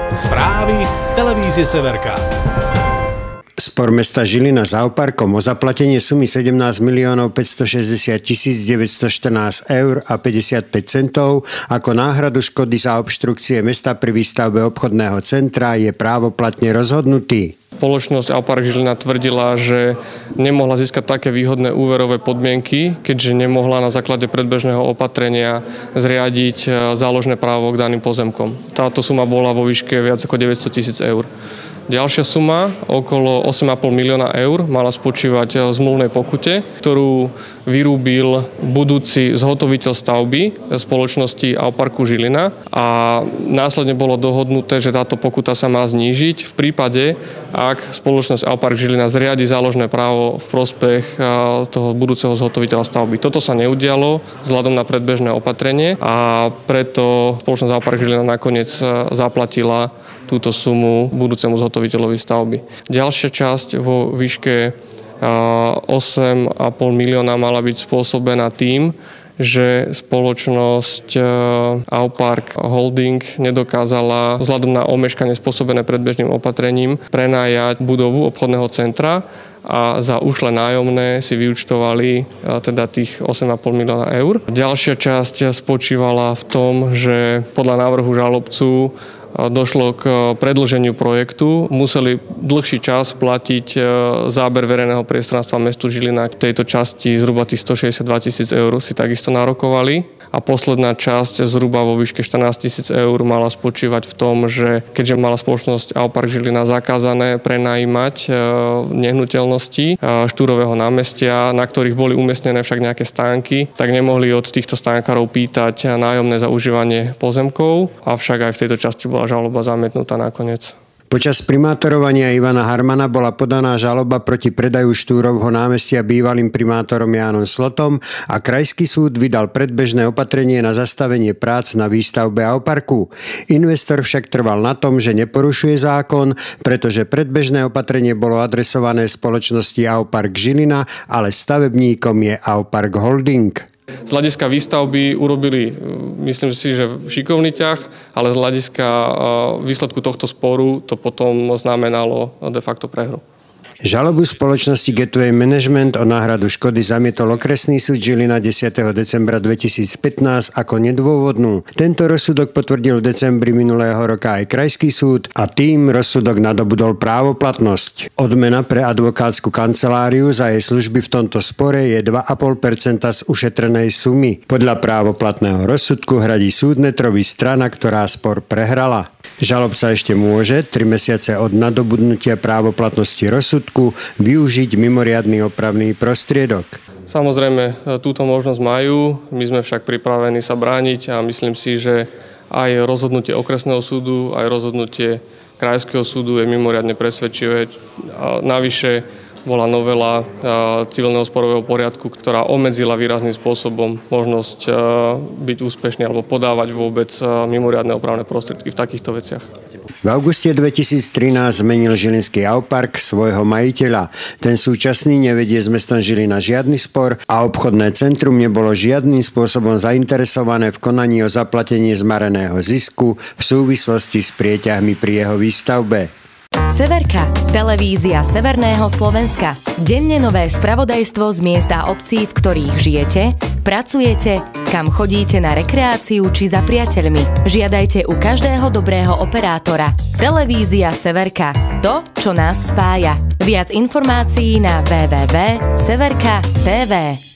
Správy televízie Severka. Spor mesta Žilina s Auparkom o zaplatenie sumy 17 560 914 eur a 55 centov ako náhradu škody za obštrukcie mesta pri výstavbe obchodného centra je právoplatne rozhodnutý. Spoločnosť Aupark Žilina tvrdila, že nemohla získať také výhodné úverové podmienky, keďže nemohla na základe predbežného opatrenia zriadiť záložné právo k daným pozemkom. Táto suma bola vo výške viac ako 900 000 eur. Ďalšia suma, okolo 8,5 milióna eur, mala spočívať v zmluvnej pokute, ktorú vyrúbil budúci zhotoviteľ stavby spoločnosti Auparku Žilina a následne bolo dohodnuté, že táto pokuta sa má znížiť v prípade, ak spoločnosť Aupark Žilina zriadi záložné právo v prospech toho budúceho zhotoviteľa stavby. Toto sa neudialo vzhľadom na predbežné opatrenie a preto spoločnosť Aupark Žilina nakoniec zaplatila túto sumu budúcemu zhotoviteľovi stavby. Ďalšia časť vo výške 8,5 milióna mala byť spôsobená tým, že spoločnosť Aupark Holding nedokázala vzhľadom na omeškanie spôsobené predbežným opatrením prenajať budovu obchodného centra a za ušlé nájomné si vyúčtovali teda tých 8,5 milióna eur. Ďalšia časť spočívala v tom, že podľa návrhu žalobcu došlo k predĺženiu projektu, museli dlhší čas platiť záber verejného priestranstva mestu Žilina. V tejto časti zhruba tých 162 000 eur si takisto nárokovali a posledná časť zhruba vo výške 14 000 eur mala spočívať v tom, že keďže mala spoločnosť Aupark Žilina zakázané prenajímať nehnuteľnosti Štúrového námestia, na ktorých boli umiestnené však nejaké stánky, tak nemohli od týchto stánkárov pýtať nájomné za užívanie pozemkov, avšak aj v tejto časti bola žaloba zamietnutá nakoniec. Počas primátorovania Ivana Harmana bola podaná žaloba proti predaju Štúrovho námestia bývalým primátorom Jánom Slotom a krajský súd vydal predbežné opatrenie na zastavenie prác na výstavbe Auparku. Investor však trval na tom, že neporušuje zákon, pretože predbežné opatrenie bolo adresované spoločnosti Aupark Žilina, ale stavebníkom je Aupark Holding. Z hľadiska výstavby urobili, myslím si, že šikovný ťah, ale z hľadiska výsledku tohto sporu to potom znamenalo de facto prehru. Žalobu spoločnosti Gateway Management o náhradu škody zamietol okresný súd Žilina 10. decembra 2015 ako nedôvodnú. Tento rozsudok potvrdil v decembri minulého roka aj krajský súd a tým rozsudok nadobudol právoplatnosť. Odmena pre advokátsku kanceláriu za jej služby v tomto spore je 2,5% z ušetrenej sumy. Podľa právoplatného rozsudku hradí súdne trovy strana, ktorá spor prehrala. Žalobca ešte môže 3 mesiace od nadobudnutia právoplatnosti rozsudku využiť mimoriadny opravný prostriedok. Samozrejme, túto možnosť majú, my sme však pripravení sa brániť a myslím si, že aj rozhodnutie okresného súdu, aj rozhodnutie krajského súdu je mimoriadne presvedčivé. Navyše bola novela civilného sporového poriadku, ktorá obmedzila výrazným spôsobom možnosť byť úspešný alebo podávať vôbec mimoriadne opravné prostriedky v takýchto veciach. V auguste 2013 zmenil žilinský Aupark svojho majiteľa. Ten súčasný nevedie s mestom Žilina žiadny spor a obchodné centrum nebolo žiadnym spôsobom zainteresované v konaní o zaplatenie zmareného zisku v súvislosti s prieťahmi pri jeho výstavbe. Severka, televízia Severného Slovenska. Denne nové spravodajstvo z miest a obcí, v ktorých žijete, pracujete, kam chodíte na rekreáciu či za priateľmi. Žiadajte u každého dobrého operátora. Televízia Severka. To, čo nás spája. Viac informácií na www.severka.tv.